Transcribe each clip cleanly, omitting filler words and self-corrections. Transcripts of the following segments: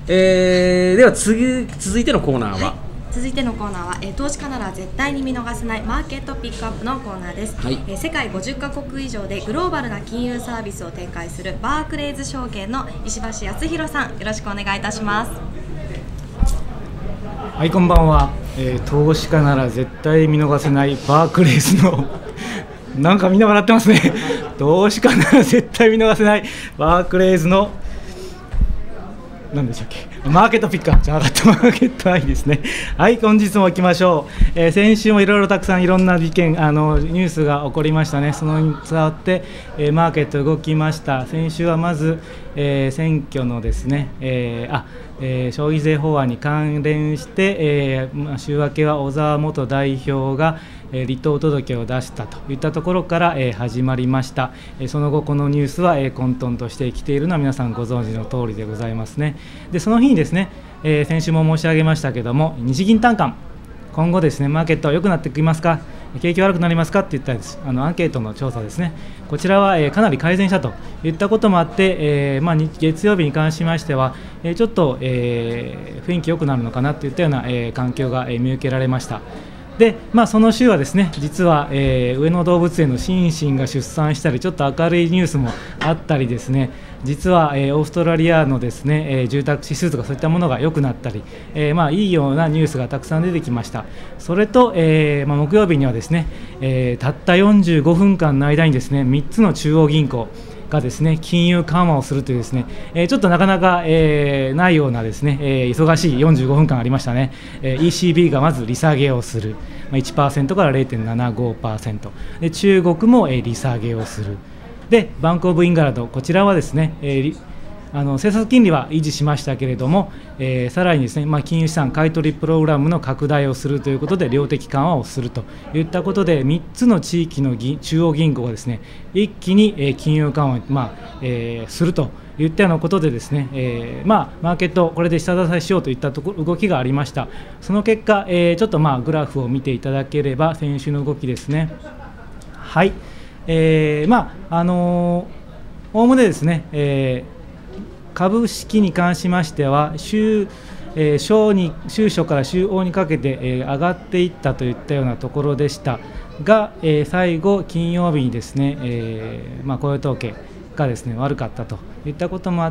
では続いてのコーナーは、 続いてのコーナーは、投資家なら絶対に見逃せないマーケットピックアップのコーナーです。世界50カ国以上でグローバルな金融サービスを展開するバークレイズ証券の石橋康弘さん、よろしくお願いいたします。 はい、こんばんは。投資家なら絶対見逃せないバークレイズのなんかみんな笑ってますね投資家なら絶対見逃せないバークレイズの何でしたっけ、マーケットピックアップじゃなかった、マーケットアイですね。はい、本日も行きましょう。先週もいろいろたくさんいろんな事件ニュースが起こりましたね。そのに伝わって、マーケット動きました。先週はまず、選挙のですね、消費税法案に関連して、週明けは小沢元代表が離党届を出したといったところから、始まりました。その後このニュースは、混沌としてきているのは皆さんご存知の通りでございますね。でその日にですね、先週も申し上げましたけれども、日銀短観、今後ですねマーケットは良くなってきますか、景気悪くなりますかっていったアンケートの調査ですね、こちらは、かなり改善したといったこともあって、月曜日に関しましては、ちょっと、雰囲気良くなるのかなといったような、環境が、見受けられました。でその週はですね、実は、上野動物園のシンシンが出産したり、ちょっと明るいニュースもあったりですね、実は、オーストラリアのですね、住宅指数とかそういったものが良くなったり、いいようなニュースがたくさん出てきました。それと、木曜日にはですね、たった45分間の間にですね、3つの中央銀行がですね金融緩和をするというですね、ちょっとなかなか、ないようなですね、忙しい45分間ありましたね。ECB がまず利下げをする、1% から 0.75% で、中国も、利下げをする。でバンクオブイングランド、こちらはですね、政策金利は維持しましたけれども、さらにですね、金融資産買取プログラムの拡大をするということで量的緩和をするといったことで、3つの地域の中央銀行がですね一気に、金融緩和を、するといったようなことでですね、マーケットこれで下支えしようといった動きがありました。その結果、ちょっとグラフを見ていただければ、先週の動きですね。はい、おおむねですね、株式に関しましては週初から週大にかけて、上がっていったといったようなところでしたが、最後金曜日にですね、雇用統計がですね悪かったといったこともあって、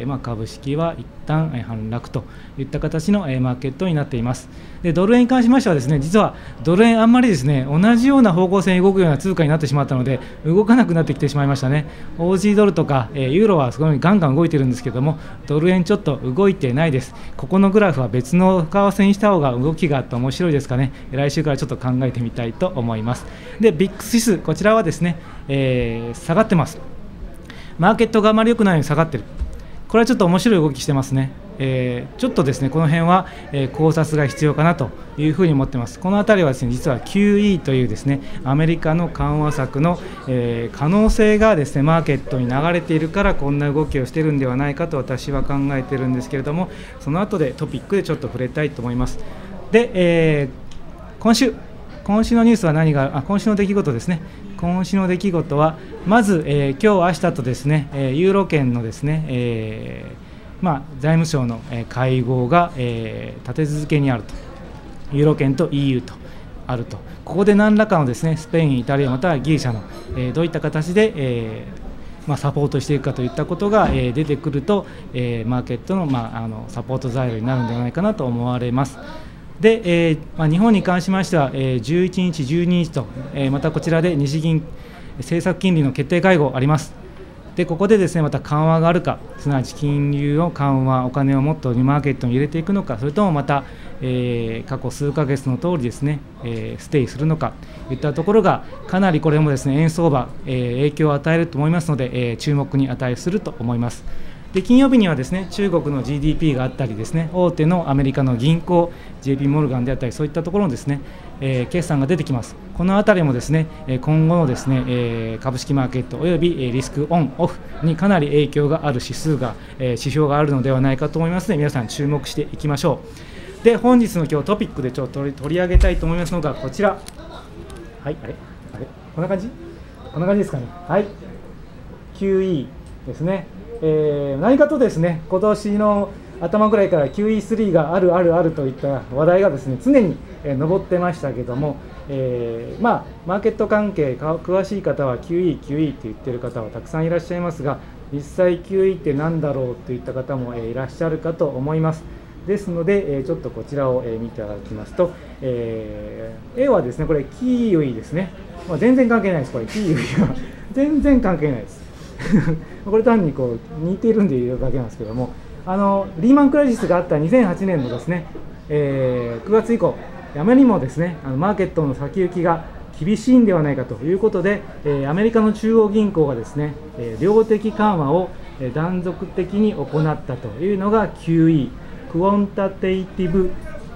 株式は一旦反落といった形の、マーケットになっています。でドル円に関しましてはですね、実はドル円あんまりですね同じような方向性に動くような通貨になってしまったので、動かなくなってきてしまいましたね。OG ドルとか、ユーロはすごいガンガン動いてるんですけども、ドル円ちょっと動いてないです。ここのグラフは別の為替にした方が動きがあって面白いですかね。来週からちょっと考えてみたいと思います。でビックス指数、こちらはですね、下がってます。マーケットがあまり良くないように下がっている。これはちょっと面白い動きしてますね。ちょっとですねこの辺は、考察が必要かなというふうに思っています。このあたりはですね、実は QE というですねアメリカの緩和策の、可能性がですねマーケットに流れているから、こんな動きをしているんではないかと私は考えているんですけれども、その後でトピックでちょっと触れたいと思います。で、今週のニュースは今週の出来事ですね。今週の出来事はまず、今日明日とですね、ユーロ圏のですね、財務省の会合が、立て続けにあると、ユーロ圏と EU とあると、ここで何らかのですねスペイン、イタリアまたはギリシャの、どういった形で、サポートしていくかといったことが、出てくると、マーケットの、サポート材料になるのではないかなと思われます。で、日本に関しましては、11日、12日と、またこちらで日銀政策金利の決定会合あります。でここでですねまた緩和があるか、すなわち金融を緩和、お金をもっとマーケットに入れていくのか、それともまた、過去数ヶ月の通りですね、ステイするのかといったところが、かなりこれもですね円相場、影響を与えると思いますので、注目に値すると思います。で金曜日にはですね中国の GDP があったりですね、大手のアメリカの銀行 JP モルガンであったり、そういったところのですね、決算が出てきます。このあたりもですね今後のですね、株式マーケットおよびリスクオンオフにかなり影響がある指標があるのではないかと思いますので、皆さん注目していきましょう。で本日の今日トピックでちょっと取り上げたいと思いますのがこちら。はい、あれこんな感じですかね。はい、 QE ですね。何かとですね今年の頭ぐらいから QE3 があるといった話題がですね常に上ってましたけども、マーケット関係詳しい方は QE って言ってる方はたくさんいらっしゃいますが、実際 QE って何だろうといった方もいらっしゃるかと思います。ですのでちょっとこちらを見ていただきますと、A はですねこれキーウイですね、全然関係ないです。これキーウイは全然関係ないですこれ単にこう似てるんでいるだけなんですけども、リーマンクライシスがあった2008年のですね、9月以降あまりにもですねマーケットの先行きが厳しいんではないかということで、アメリカの中央銀行がですね量的緩和を断続的に行ったというのが QE クオンタテイティブ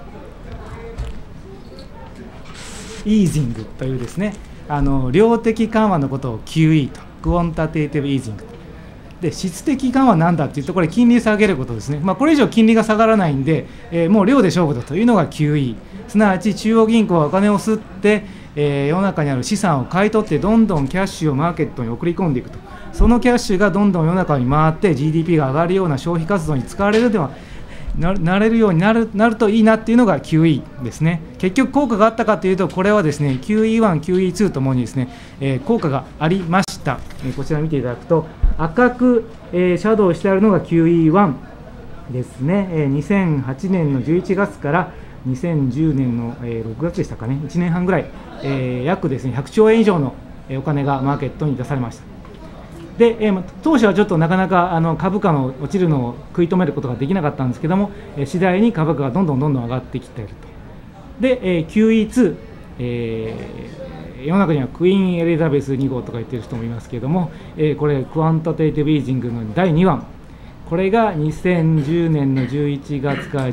イージングというですね量的緩和のことを QE とクオンタテイティブイージングで、質的緩和なんだっていうとこれ金利下げることですね。これ以上金利が下がらないんで、もう量で勝負だというのが QE、 すなわち中央銀行はお金を吸って、世の中にある資産を買い取ってどんどんキャッシュをマーケットに送り込んでいくと、そのキャッシュがどんどん世の中に回って GDP が上がるような消費活動に使われるではなれるようになるといいなっていうのが QE ですね。結局効果があったかというと、これはですね QE1、QE2 ともにですね、効果がありました。こちら見ていただくと赤く、シャドウしてあるのが QE1 ですね。2008年の11月から2010年の6月でしたかね、1年半ぐらい、約ですね100兆円以上のお金がマーケットに出されました。で当初はちょっとなかなか株価の落ちるのを食い止めることができなかったんですけども、次第に株価がどんどん上がってきていると。で、QE2、世の中にはクイーンエリザベス2号とか言ってる人もいますけれども、これクワンタテイティブイージングの第2番、これが2010年の11月から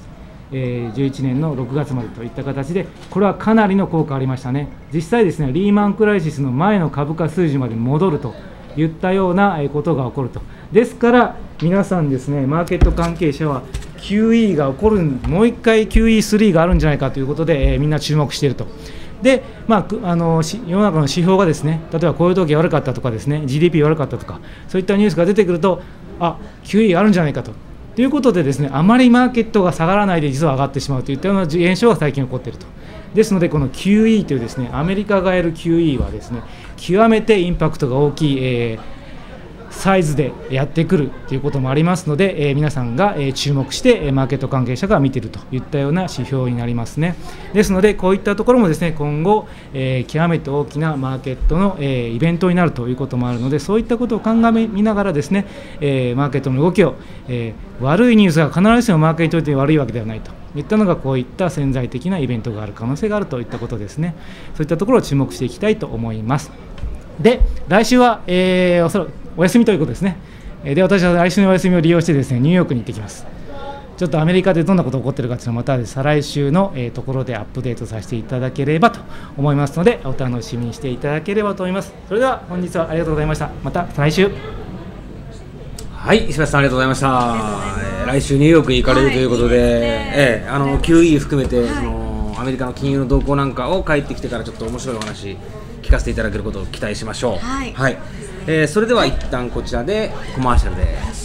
11年の6月までといった形で、これはかなりの効果ありましたね。実際ですねリーマンクライシスの前の株価数字まで戻ると言ったようなことが起こると。ですから皆さんですねマーケット関係者は QE が起こる、もう一回 QE3 があるんじゃないかということで、みんな注目していると。で、世の中の指標がですね、例えば雇用統計悪かったとかですね GDP 悪かったとか、そういったニュースが出てくると、QE あるんじゃないかということでですね、あまりマーケットが下がらないで実は上がってしまうといったような現象が最近起こっていると。ですのでこの QE というですねアメリカがやる QE はですね極めてインパクトが大きい、サイズでやってくるということもありますので、皆さんが、注目してマーケット関係者が見ているといったような指標になりますね。ですのでこういったところもですね今後、極めて大きなマーケットの、イベントになるということもあるので、そういったことを鑑みながらですね、マーケットの動きを、悪いニュースが必ずしもマーケットにとって悪いわけではないといったのが、こういった潜在的なイベントがある可能性があるといったことですね。そういったところを注目していきたいと思います。で来週は、おそらくお休みということですね。で私は来週のお休みを利用してですねニューヨークに行ってきます。ちょっとアメリカでどんなことが起こっているかというのをまた再来週の、ところでアップデートさせていただければと思いますので、お楽しみにしていただければと思います。それでは本日はありがとうございました。また来週。 はい、石橋さんありがとうございました。来週ニューヨークに行かれるということで、QE 含めて、そのアメリカの金融の動向なんかを帰ってきてからちょっと面白いお話聞かせていただけることを期待しましょう。はい、それでは一旦こちらでコマーシャルです。